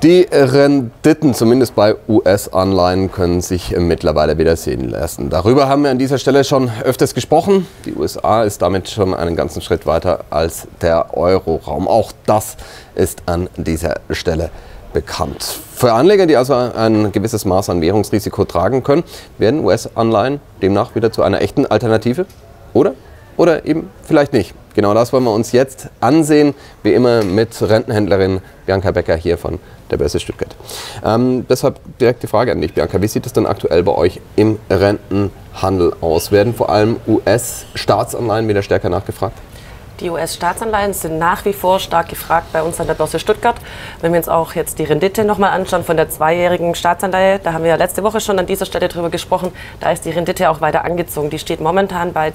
Die Renditen, zumindest bei US-Anleihen, können sich mittlerweile wieder sehen lassen. Darüber haben wir an dieser Stelle schon öfters gesprochen. Die USA ist damit schon einen ganzen Schritt weiter als der Euroraum. Auch das ist an dieser Stelle bekannt. Für Anleger, die also ein gewisses Maß an Währungsrisiko tragen können, werden US-Anleihen demnach wieder zu einer echten Alternative, oder? Oder eben vielleicht nicht. Genau das wollen wir uns jetzt ansehen, wie immer mit Rentenhändlerin Bianca Becker hier von der Börse Stuttgart. Deshalb direkt die Frage an dich, Bianca. Wie sieht es denn aktuell bei euch im Rentenhandel aus? Werden vor allem US-Staatsanleihen wieder stärker nachgefragt? Die US-Staatsanleihen sind nach wie vor stark gefragt bei uns an der Börse Stuttgart. Wenn wir uns auch jetzt die Rendite nochmal anschauen von der zweijährigen Staatsanleihe, da haben wir ja letzte Woche schon an dieser Stelle drüber gesprochen, da ist die Rendite auch weiter angezogen. Die steht momentan bei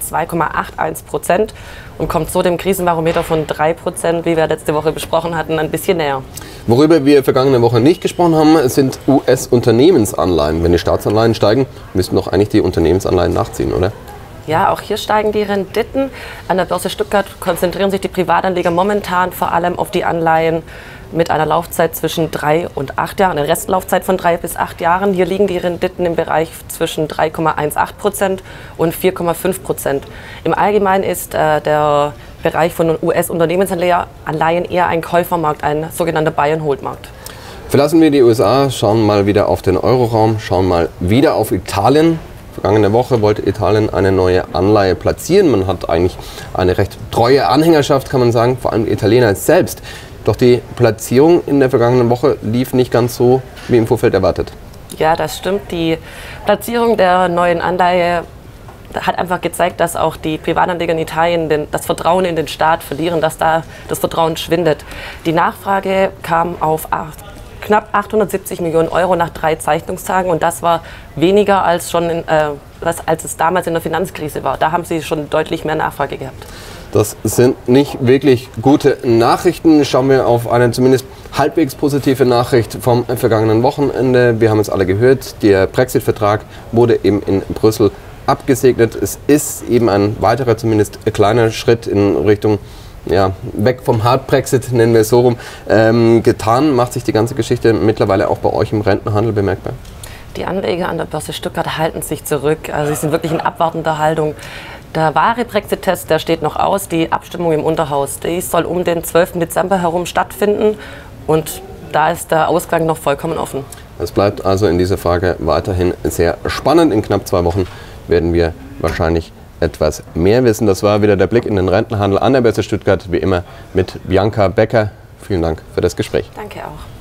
2,81% und kommt so dem Krisenbarometer von 3%, wie wir letzte Woche besprochen hatten, ein bisschen näher. Worüber wir vergangene Woche nicht gesprochen haben, sind US-Unternehmensanleihen. Wenn die Staatsanleihen steigen, müssten doch eigentlich die Unternehmensanleihen nachziehen, oder? Ja, auch hier steigen die Renditen. An der Börse Stuttgart konzentrieren sich die Privatanleger momentan vor allem auf die Anleihen mit einer Laufzeit zwischen 3 und 8 Jahren, eine Restlaufzeit von 3 bis 8 Jahren. Hier liegen die Renditen im Bereich zwischen 3,18% und 4,5%. Im Allgemeinen ist der Bereich von US-Unternehmensanleihen eher ein Käufermarkt, ein sogenannter Buy-and-Hold-Markt. Verlassen wir die USA, schauen mal wieder auf den Euroraum, schauen mal wieder auf Italien. Vergangene Woche wollte Italien eine neue Anleihe platzieren. Man hat eigentlich eine recht treue Anhängerschaft, kann man sagen, vor allem die Italiener selbst. Doch die Platzierung in der vergangenen Woche lief nicht ganz so, wie im Vorfeld erwartet. Ja, das stimmt. Die Platzierung der neuen Anleihe hat einfach gezeigt, dass auch die Privatanleger in Italien das Vertrauen in den Staat verlieren, dass da das Vertrauen schwindet. Die Nachfrage kam auf knapp 870 Millionen Euro nach 3 Zeichnungstagen und das war weniger als als es damals in der Finanzkrise war. Da haben sie schon deutlich mehr Nachfrage gehabt. Das sind nicht wirklich gute Nachrichten. Schauen wir auf eine zumindest halbwegs positive Nachricht vom vergangenen Wochenende. Wir haben es alle gehört, der Brexit-Vertrag wurde eben in Brüssel abgesegnet. Es ist eben ein weiterer, zumindest kleiner Schritt in Richtung weg vom Hard Brexit, nennen wir es so rum, getan. Macht sich die ganze Geschichte mittlerweile auch bei euch im Rentenhandel bemerkbar? Die Anleger an der Börse Stuttgart halten sich zurück. Also sie sind wirklich in abwartender Haltung. Der wahre Brexit-Test, der steht noch aus. Die Abstimmung im Unterhaus, die soll um den 12. Dezember herum stattfinden. Und da ist der Ausgang noch vollkommen offen. Es bleibt also in dieser Frage weiterhin sehr spannend. In knapp 2 Wochen werden wir wahrscheinlich etwas mehr wissen. Das war wieder der Blick in den Rentenhandel an der Börse Stuttgart, wie immer mit Bianca Becker. Vielen Dank für das Gespräch. Danke auch.